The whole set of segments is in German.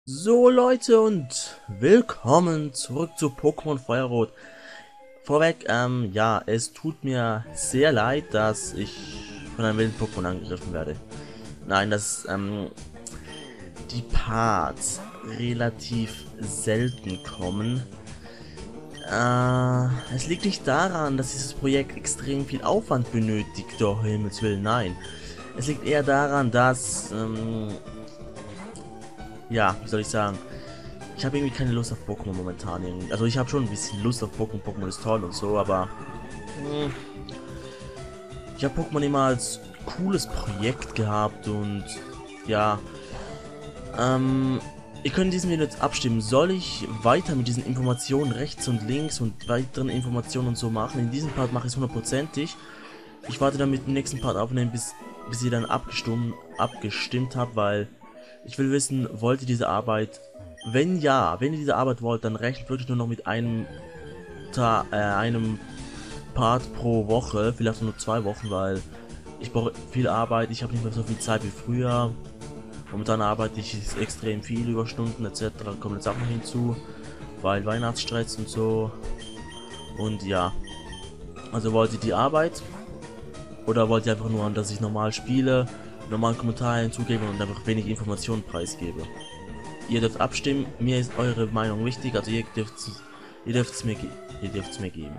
So Leute und willkommen zurück zu Pokémon Feuerrot. Vorweg, ja, es tut mir sehr leid, dass ich von einem wilden Pokémon angegriffen werde. Nein, dass die Parts relativ selten kommen. Es liegt nicht daran, dass dieses Projekt extrem viel Aufwand benötigt, doch Himmels Willen, nein. Es liegt eher daran, dass, ja, wie soll ich sagen, ich habe irgendwie keine Lust auf Pokémon momentan. Irgendwie. Also ich habe schon ein bisschen Lust auf Pokémon. Pokémon ist toll und so, aber ich habe Pokémon immer als cooles Projekt gehabt und ja, ihr könnt in diesem Video jetzt abstimmen. Soll ich weiter mit diesen Informationen rechts und links und weiteren Informationen und so machen? In diesem Part mache ich es hundertprozentig. Ich warte dann mit dem nächsten Part aufnehmen, bis ihr dann abgestimmt habt, weil ich will wissen, wollt ihr diese Arbeit? Wenn ja, wenn ihr diese Arbeit wollt, dann rechnet wirklich nur noch mit einem Part pro Woche, vielleicht nur 2 Wochen, weil ich brauche viel Arbeit, ich habe nicht mehr so viel Zeit wie früher. Momentan arbeite ich extrem viel, Überstunden etc. kommen jetzt auch noch hinzu, weil Weihnachtsstress und so. Und ja, also wollt ihr die Arbeit oder wollt ihr einfach nur, dass ich normal spiele, normalen Kommentare hinzugebe und einfach wenig Informationen preisgebe? Ihr dürft abstimmen, mir ist eure Meinung wichtig, also ihr dürft es mir geben.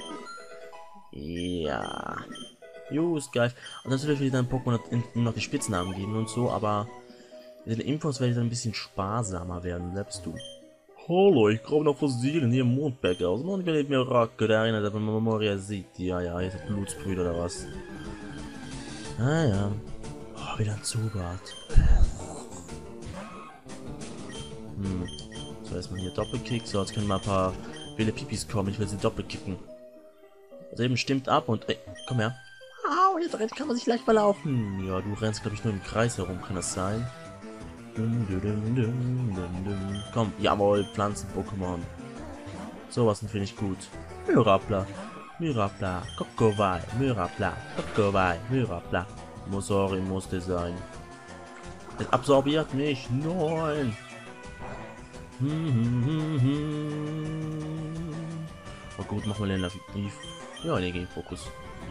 Ja. Jo, ist geil. Und natürlich will ich dann Pokémon noch die Spitznamen geben und so, aber mit den Infos werde ich dann ein bisschen sparsamer werden, bleibst du. Hallo, ich grabe noch Fossilien hier im Mondberg aus. Man will mir Racke, der erinnert, wenn man Memoria sieht. Ja, ja, ihr seid Blutsbrüder oder was? Ah ja. Oh, wieder ein Zubat. So, erstmal hier Doppelkick. So, jetzt können mal ein paar wilde Pipis kommen. Ich will sie doppelkicken. Das eben stimmt ab und... Ey, komm her. Au, hier drin kann man sich leicht verlaufen. Ja, du rennst, glaube ich, nur im Kreis herum, kann das sein? Komm, jawohl, Pflanzen-Pokémon. Sowas finde ich gut. Myrapla, Myrapla, Kokowai, Myrapla, Kokowai, Myrapla. Mosori musste sein. Es absorbiert mich. Nein. Oh gut, machen wir den Level. Ja, den Gegenfokus.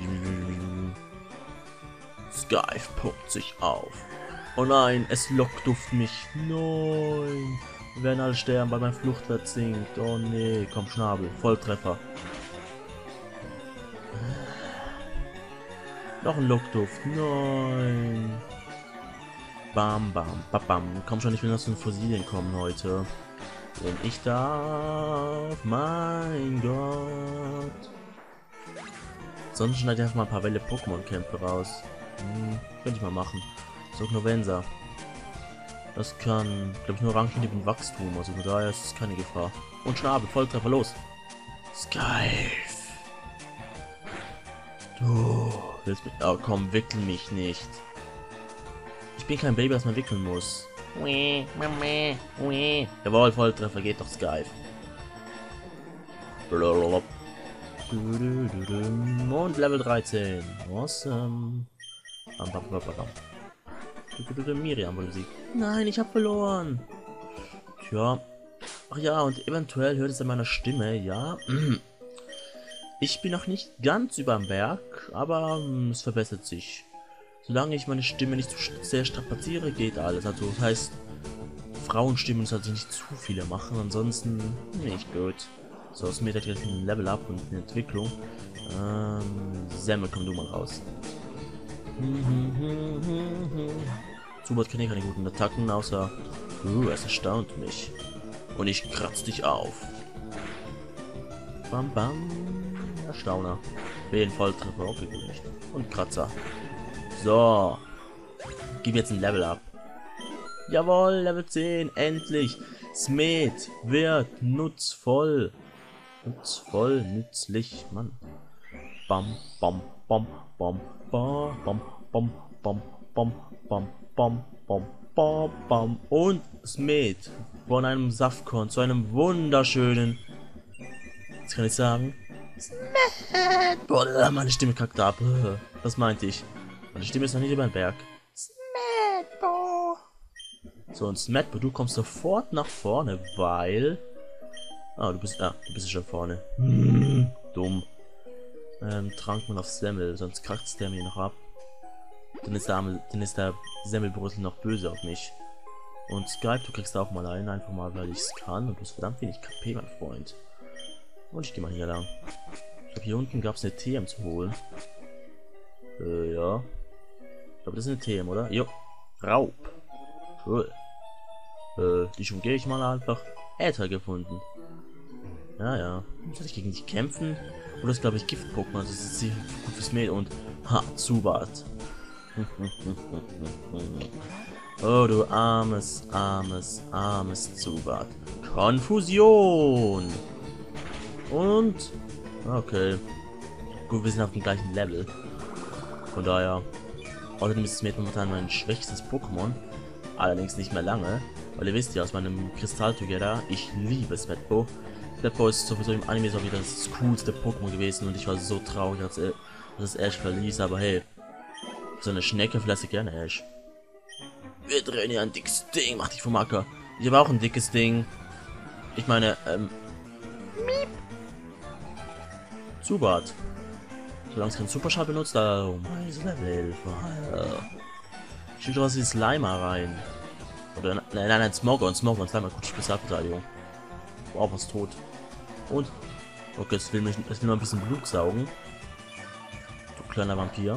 Skype pumpt sich auf. Oh nein, es lockt auf mich. Nein. Wir werden alle sterben, weil mein Fluchtwert sinkt. Oh nee, komm Schnabel. Volltreffer. Noch ein Lockduft. Nein. Bam, bam, bam, bam. Komm schon, ich will noch zu den Fossilien kommen heute. Wenn ich darf. Mein Gott. Sonst schneide ich einfach mal ein paar Welle Pokémon-Kämpfe raus. Könnte ich mal machen. Sognovensa. Das kann, glaube ich, nur Rankenhieb und Wachstum. Also von daher ist es keine Gefahr. Und Schnabel, Volltreffer, los. Skype. Du willst mich... Oh komm, wickel mich nicht. Ich bin kein Baby, das man wickeln muss. Jawohl, Volltreffer, geht doch Skype. Und Level 13. Awesome. Miriam wurde besiegt. Nein, ich habe verloren. Tja. Ach ja, und eventuell hört es an meiner Stimme, ja. Ich bin noch nicht ganz überm Berg, aber es verbessert sich. Solange ich meine Stimme nicht zu sehr strapaziere, geht alles. Also das heißt, Frauenstimmen sollte ich nicht zu viele machen, ansonsten nicht gut. So, es mir gleich ein Level Up und eine Entwicklung. Semmel, komm du mal raus. Zubat kann keine guten Attacken, außer... es erstaunt mich. Und ich kratz dich auf. Bam bam. Erstauner. Wählen Volltreffer, okay, gut nicht. Und Kratzer. So. Gib jetzt ein Level Up. Jawohl, Level 10, endlich. Smet wird nutzvoll. Nutzvoll, nützlich, Mann. Bam, bam, bam, bam, bam, bam, bam, bam, bam, bam, bam, bam, bam, bam. Und Smet von einem Saftkorn zu einem wunderschönen. Jetzt kann ich sagen. Smet! Boah, meine Stimme kackt ab. Was meinte ich? Meine Stimme ist noch nicht über den Berg. Smet, boah. So, und Smetbo, du kommst sofort nach vorne, weil... Ah, du bist schon vorne. Dumm. Trank man auf Semmel, sonst kratzt der mir noch ab. Dann ist der Semmelbrösel noch böse auf mich. Und Skype, du kriegst auch mal einen, einfach mal, weil ich es kann. Und du hast verdammt wenig KP, mein Freund. Und ich gehe mal hier lang. Ich glaube, hier unten gab es eine TM zu holen. Ja. Ich glaube, das ist eine TM, oder? Jo. Raub. Cool. Die umgehe ich mal einfach. Äther gefunden. Ja, ja. Soll ich gegen dich kämpfen? Oder ist, glaube ich, Gift-Pokémon. Das ist sicher gut fürs Mädel. Und ha, Zubat. Oh, du armes Zubat. Konfusion. Und... Okay. Gut, wir sind auf dem gleichen Level. Von daher... Außerdem ist es mir momentan mein schwächstes Pokémon. Allerdings nicht mehr lange. Weil ihr wisst ja aus meinem Kristall Together, ich liebe Smetbo. Smetbo ist sowieso im Anime so wieder das coolste Pokémon gewesen. Und ich war so traurig, als es Ash verließ. Aber hey, so eine Schnecke verlasse ich gerne Ash. Wir drehen hier ein dickes Ding, mach dich vom Acker. Ich habe auch ein dickes Ding. Ich meine, Miep. Zubat. Solange es keinen Superschall benutzt, oh mein Level. Schickt was wie Slimer rein. Oder nein, Smogon, Slimer, gute Spezialverteidigung. Wow, was tot. Und, okay, es will mal ein bisschen Blut saugen. Du kleiner Vampir.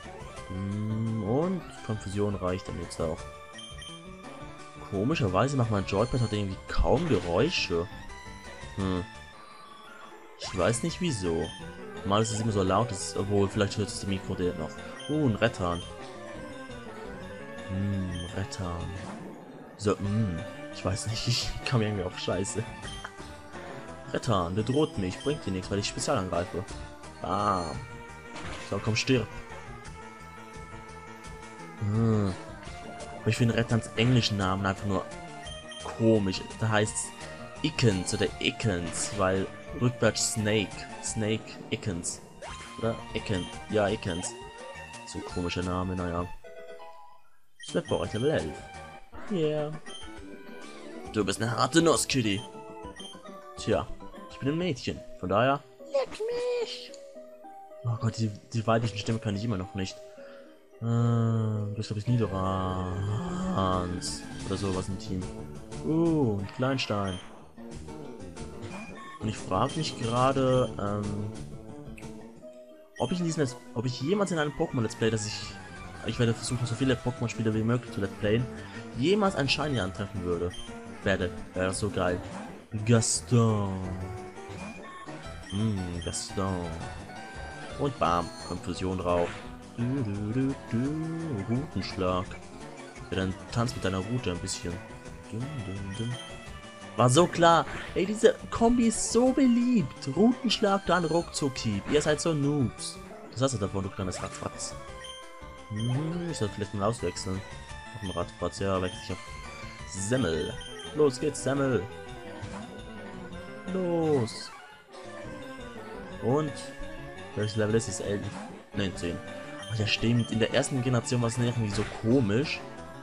Und Konfusion reicht dann jetzt auch. Komischerweise macht mein Joypad hat irgendwie kaum Geräusche. Ich weiß nicht wieso. Normal ist es immer so laut, obwohl vielleicht hört es das Mikro noch. Ein Rettan. Rettan. So, ich weiß nicht, ich kam irgendwie auf Scheiße. Rettan, der droht mich, bringt dir nichts, weil ich spezial angreife. Bam. So, komm, stirb. Aber ich finde Rettans englischen Namen einfach nur komisch. Da heißt es Ickens oder Ickens, weil rückwärts Snake. Snake Ickens. Oder Icken. Ja, Ickens. So ein komischer Name, naja. Smetbo euch Level 11. Yeah. Du bist eine harte Nuss, Kitty. Tja, ich bin ein Mädchen. Von daher. Leck mich! Oh Gott, die weiblichen Stimme kann ich immer noch nicht. Das ist, glaube ich, Niederrans. Oder sowas im Team. Ein Kleinstein. Und ich frage mich gerade, ob ich jemals in einem Pokémon-Let's Play, ich werde versuchen, so viele Pokémon-Spiele wie möglich zu Let's Playen, jemals ein Shiny antreffen würde. Wäre das so geil. Gaston. Gaston. Und bam, Konfusion drauf. Routenschlag. Ja, dann tanzt mit deiner Route ein bisschen. War so klar. Ey, diese Kombi ist so beliebt. Routenschlag, dann Ruckzuck-Hieb. Ihr seid so Noobs. Was hast du davon, du kleines Radfratz? Ich sollte vielleicht mal auswechseln. Auf dem Radfratz, ja, wechsle ich auf Semmel. Los geht's, Semmel. Los. Und welches Level ist es? 11? Nein, 10. Ach ja, stimmt. In der ersten Generation war es irgendwie so komisch.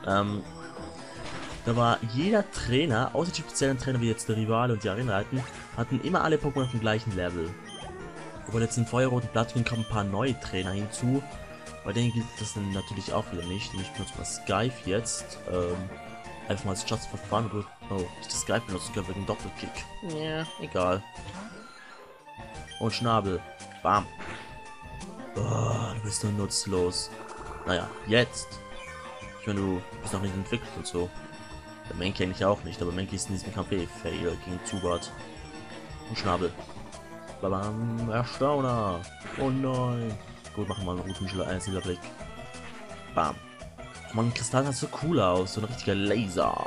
Da war jeder Trainer, außer die speziellen Trainer wie jetzt der Rivale und die Arena hatten immer alle Pokémon auf dem gleichen Level. Aber jetzt in Feuerrot und Blattgrün kamen ein paar neue Trainer hinzu. Bei denen gilt das dann natürlich auch wieder nicht. Und ich benutze mal Skype jetzt. Einfach mal als Just for Fun. Oh, ich das Skype benutzen kann wegen Doppelkick. Ja, egal. Und Schnabel. Bam. Oh, du bist nur nutzlos. Naja, jetzt. Ich meine, du bist noch nicht entwickelt und so. Der Mankey eigentlich auch nicht, aber Mankey ist in diesem Kampf fail gegen Zubat. Und Schnabel. Babam, Erstauner. Oh nein. Gut, machen wir mal einen Routenschlag, einzelner Blick. Bam. Mann, Kristall sah so cool aus, so ein richtiger Laser.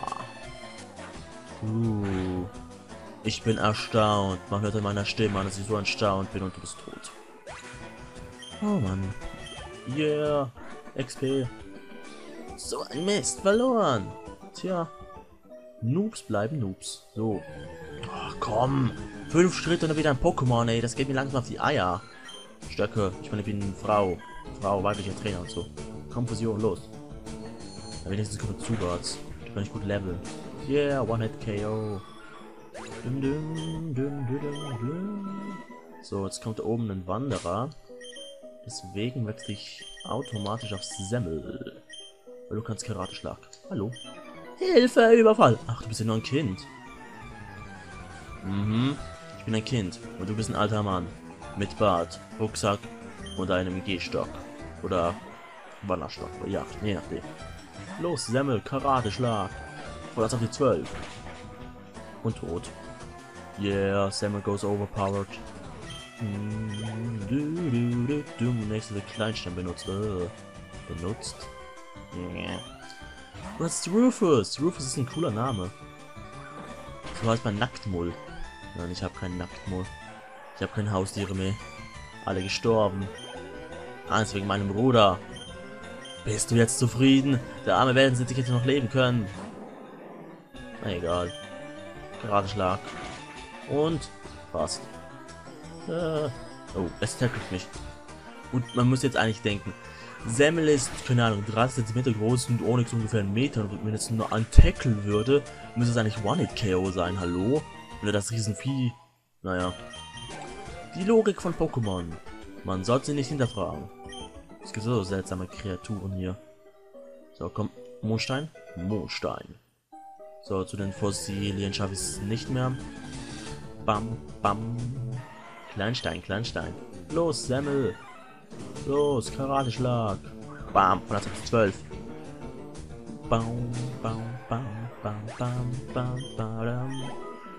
Ich bin erstaunt. Man hört in meiner Stimme an, dass ich so erstaunt bin und du bist tot. Oh Mann. Yeah. XP. So ein Mist, verloren. Tja. Noobs bleiben Noobs. So. Ach, komm. 5 Schritte und dann wieder ein Pokémon, ey. Das geht mir langsam auf die Eier. Stöcke. Ich meine, ich bin Frau. Frau, weiblicher Trainer und so. Konfusion, los. Ja, wenigstens kommt Zubat. kann ich gut leveln. Yeah, One-Hit-KO. So, jetzt kommt da oben ein Wanderer. Deswegen wechsle ich automatisch auf Semmel. Weil du kannst Karate-Schlag. Hallo. Hilfe, Überfall. Ach, du bist ja nur ein Kind. Mhm. Ich bin ein Kind. Und du bist ein alter Mann. Mit Bart, Rucksack und einem Gehstock. Oder Wanderstock. Ja, je nachdem. Los, Semmel, Karate-Schlag. Voll auf die 12. Und tot. Yeah, Semmel goes overpowered. Nächste Kleinstein benutzt. Benutzt. Yeah. Und das ist Rufus. Rufus ist ein cooler Name. So heißt mein Nacktmull. Nein, ich habe keinen Nacktmull. Ich habe keine Haustiere mehr. Alle gestorben. Eins wegen meinem Bruder. Bist du jetzt zufrieden? Der arme Wellensittich hätte noch leben können. Na egal. Geradeschlag. Und fast. Oh, es tackelt mich. Und man muss jetzt eigentlich denken, Semmel ist, keine Ahnung, 30 cm groß und Onyx ungefähr 1 Meter. Und wenn jetzt nur ein Tackle würde, müsste es eigentlich One-Hit-KO sein, hallo? Oder das Riesenvieh. Naja. Die Logik von Pokémon. Man sollte sie nicht hinterfragen. Es gibt so seltsame Kreaturen hier. So, komm. Mondstein? Mondstein. So, zu den Fossilien schaffe ich es nicht mehr. Bam, bam. Kleinstein, Kleinstein. Los, Semmel. Los, Karate-Schlag. Bam, 112. Bam, bam, bam, bam, bam, bam, bam.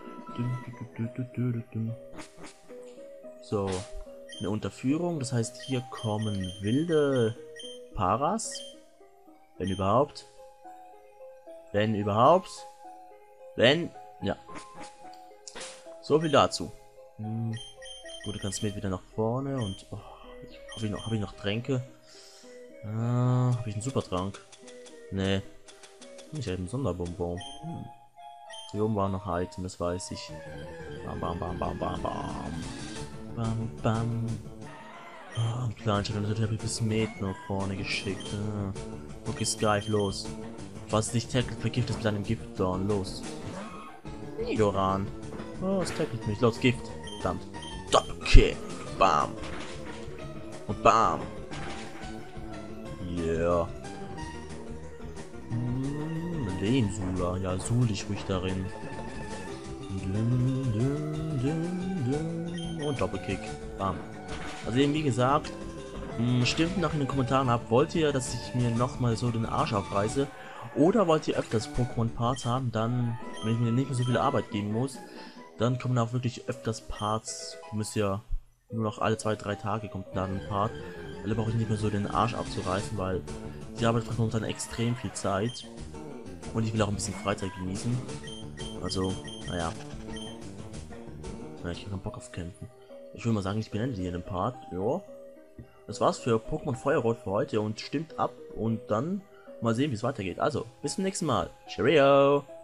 So, eine Unterführung, das heißt, hier kommen wilde Paras. Wenn überhaupt. Wenn überhaupt. Wenn. Ja. So viel dazu. Gut, du kannst mit wieder nach vorne und. Oh, habe ich noch Tränke? Habe ich einen Supertrank? Nee. Ich habe einen Sonderbonbon. Hier oben war noch ein Item, das weiß ich. Bam, bam, bam, bam, bam, bam. Bam, bam. Ah, ein Kleinstadt, natürlich habe ich bis Met nach vorne geschickt. Okay, Sky, los. Was dich tackelt, vergift es mit deinem Giftdorn, los. Nidoran. Oh, es tackelt mich, los, Gift. Verdammt. Doppelkick. Bam. Und bam. Yeah. Lehnsula. Ja, suhl dich ruhig darin. Und Doppelkick. Bam. Also eben wie gesagt, stimmt nach in den Kommentaren ab. Wollt ihr, dass ich mir nochmal so den Arsch aufreiße? Oder wollt ihr öfters Pokémon-Parts haben? Dann, wenn ich mir nicht mehr so viel Arbeit geben muss, dann kommen auch wirklich öfters Parts. Ihr müsst ja nur noch alle 2-3 Tage kommt dann ein Part. Weil da brauche ich nicht mehr so den Arsch abzureißen, weil die Arbeit braucht momentan extrem viel Zeit. Und ich will auch ein bisschen Freizeit genießen. Also, naja. Ja, ich habe keinen Bock auf Kämpfen. Ich würde mal sagen, ich beende hier den Part. Ja. Das war's für Pokémon Feuerrot für heute und stimmt ab und dann mal sehen, wie es weitergeht. Also, bis zum nächsten Mal. Cheerio!